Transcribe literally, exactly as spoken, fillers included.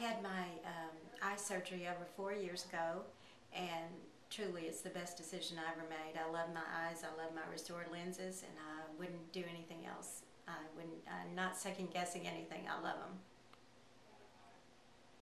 had my um, eye surgery over four years ago, and truly it's the best decision I ever made. I love my eyes, I love my ReStor lenses, and I wouldn't do anything else. I wouldn't, I'm not second guessing anything. I love them.